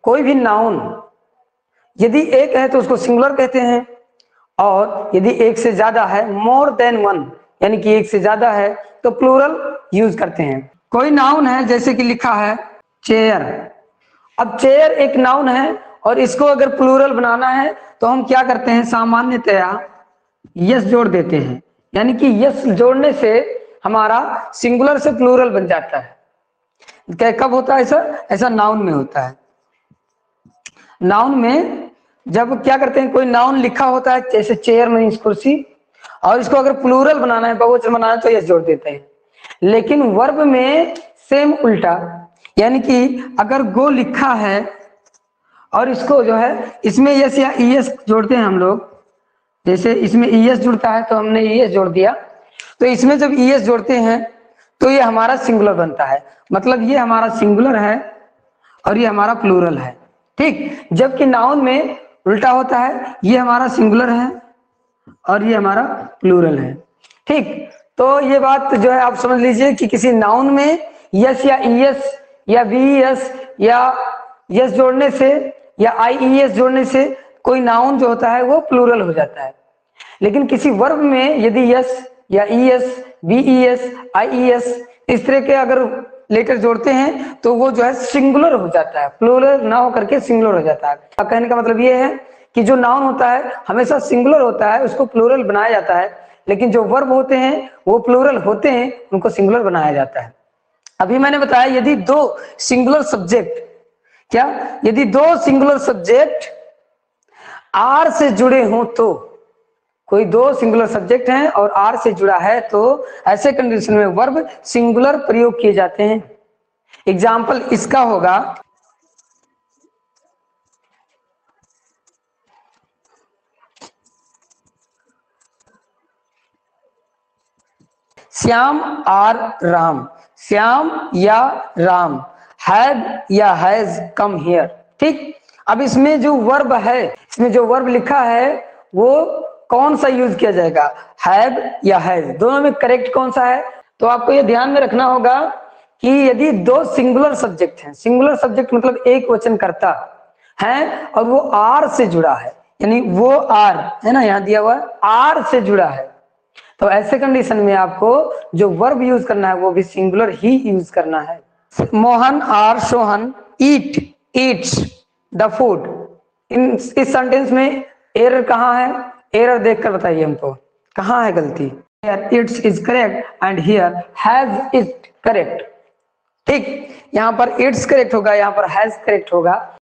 कोई भी नाउन यदि एक है तो उसको सिंगुलर कहते हैं, और यदि एक से ज्यादा है, मोर देन वन, यानी कि एक से ज्यादा है, तो प्लूरल यूज करते हैं। कोई नाउन है जैसे कि लिखा है चेयर। अब चेयर एक नाउन है और इसको अगर प्लूरल बनाना है तो हम क्या करते हैं, सामान्यतया यस जोड़ देते हैं, यानी कि यस जोड़ने से हमारा सिंगुलर से प्लूरल बन जाता है। कब होता है ऐसा? ऐसा नाउन में होता है। नाउन में जब क्या करते हैं, कोई नाउन लिखा होता है जैसे चेयर मीन्स कुर्सी, और इसको अगर प्लूरल बनाना है, बहुवचन बनाना है, तो यस जोड़ देते हैं। लेकिन वर्ब में सेम उल्टा, यानी कि अगर गो लिखा है और इसको जो है इसमें यस या ईएस जोड़ते हैं हम लोग, जैसे इसमें ईएस जुड़ता है तो हमने ईएस जोड़ दिया, तो इसमें जब ईएस जोड़ते हैं तो ये हमारा सिंगुलर बनता है, मतलब ये हमारा सिंगुलर है और ये हमारा प्लूरल है। ठीक, जबकि नाउन में उल्टा होता है, ये हमारा सिंगुलर है और ये हमारा प्लूरल है। ठीक, तो ये बात जो है आप समझ लीजिए कि किसी नाउन में यस या ईएस या वीएस या यस जोड़ने से या आईईएस जोड़ने से कोई नाउन जो होता है वो प्लूरल हो जाता है। लेकिन किसी वर्ब में यदि यस या ईएस, वीईएस, आईईएस इस तरह के अगर लेटर जोड़ते हैं तो वो जो है सिंगुलर हो जाता है, प्लूरल ना हो करके सिंगुलर हो जाता है। कहने का मतलब ये है कि जो नाउन होता है हमेशा सिंगुलर होता है, उसको प्लूरल बनाया जाता है, लेकिन जो वर्ब होते हैं वो प्लूरल होते हैं, उनको सिंगुलर बनाया जाता है। अभी मैंने बताया यदि दो सिंगुलर सब्जेक्ट, क्या यदि दो सिंगुलर सब्जेक्ट आर से जुड़े हों, तो कोई दो सिंगुलर सब्जेक्ट हैं और आर से जुड़ा है तो ऐसे कंडीशन में वर्ब सिंगुलर प्रयोग किए जाते हैं। एग्जाम्पल इसका होगा, श्याम आर राम, श्याम या राम हैड या हैज कम हियर। ठीक, अब इसमें जो वर्ब है, इसमें जो वर्ब लिखा है वो कौन सा यूज किया जाएगा, हैव या हैज, दोनों में करेक्ट कौन सा है? तो आपको ये ध्यान में रखना होगा कि यदि दो सिंगुलर सब्जेक्ट हैं, सिंगुलर सब्जेक्ट मतलब एक वचन करता है और वो आर से जुड़ा है, यानी वो आर है ना, यहां दिया हुआ है आर से जुड़ा है, तो ऐसे कंडीशन में आपको जो वर्ब यूज करना है वो भी सिंगुलर ही यूज करना है। Mohan are Sohan eat eats the food, इस सेंटेंस में एरर कहाँ है? एरर देखकर बताइए हमको, कहाँ है गलती? Eats is correct and here has is correct. ठीक, यहाँ पर इट्स करेक्ट होगा, यहाँ पर हैज करेक्ट होगा।